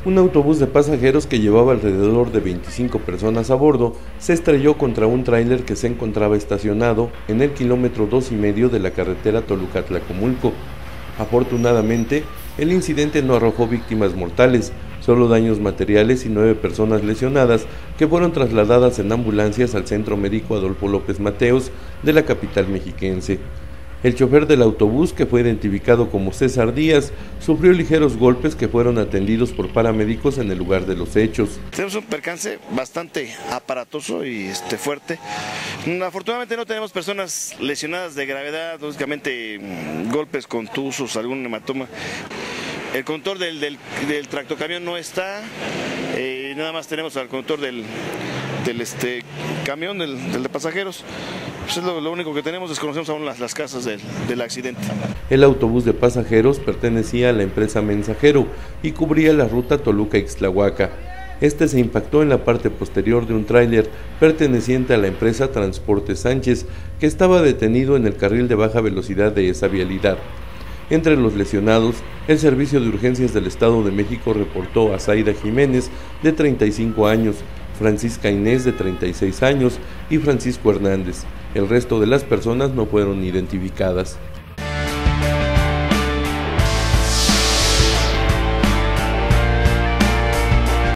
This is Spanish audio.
Un autobús de pasajeros que llevaba alrededor de 25 personas a bordo se estrelló contra un tráiler que se encontraba estacionado en el kilómetro 2,5 de la carretera Toluca-Tlacomulco. Afortunadamente, el incidente no arrojó víctimas mortales, solo daños materiales y 9 personas lesionadas que fueron trasladadas en ambulancias al Centro Médico Adolfo López Mateos de la capital mexiquense. El chofer del autobús, que fue identificado como César Díaz, sufrió ligeros golpes que fueron atendidos por paramédicos en el lugar de los hechos. Tenemos un percance bastante aparatoso y fuerte. Afortunadamente no tenemos personas lesionadas de gravedad, lógicamente golpes contusos, algún hematoma. El conductor del tractocamión no está, nada más tenemos al conductor del camión, del de pasajeros. Pues es lo único que tenemos, desconocemos aún las causas del accidente. El autobús de pasajeros pertenecía a la empresa Mensajero y cubría la ruta Toluca-Ixtlahuaca. Este se impactó en la parte posterior de un tráiler perteneciente a la empresa Transporte Sánchez, que estaba detenido en el carril de baja velocidad de esa vialidad. Entre los lesionados, el Servicio de Urgencias del Estado de México reportó a Zaida Jiménez, de 35 años, Francisca Inés, de 36 años, y Francisco Hernández. El resto de las personas no fueron identificadas.